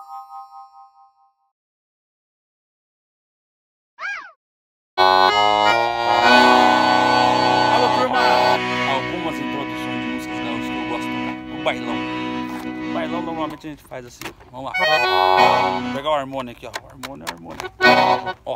Alô, turma! Algumas introduções de músicas gaúchas que eu gosto de tocar. O bailão. O bailão normalmente a gente faz assim. Vamos lá. Vou pegar o harmônio aqui, ó. O harmônio. Ó.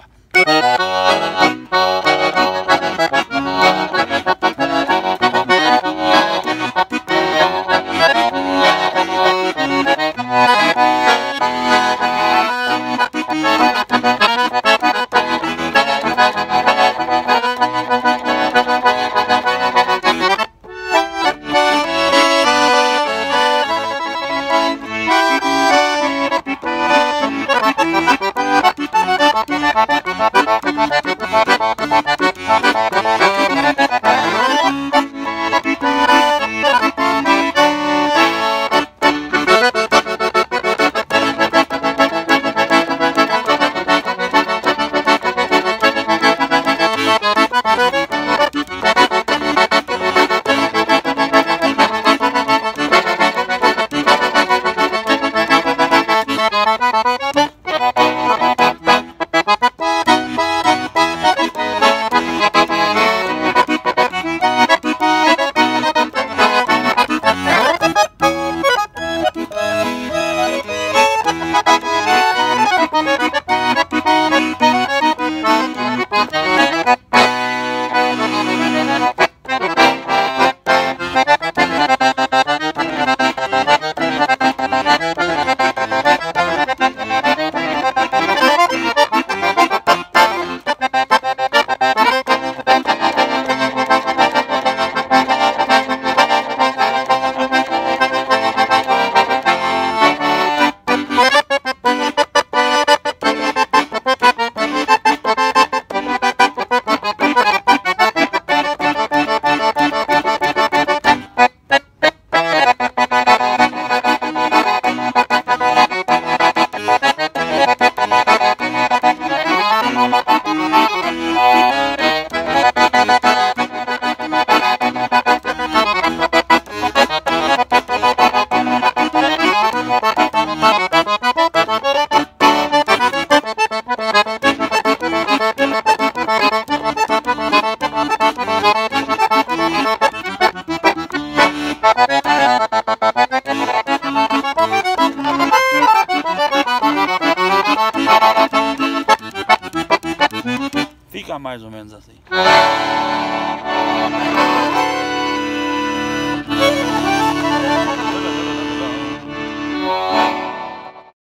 Fica mais ou menos assim.